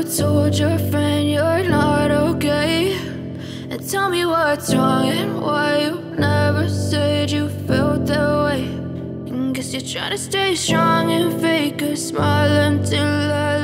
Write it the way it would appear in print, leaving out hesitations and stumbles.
told your friend you're not okay? And tell me what's wrong and why you never said you felt that way. And guess you're trying to stay strong and fake a smile until I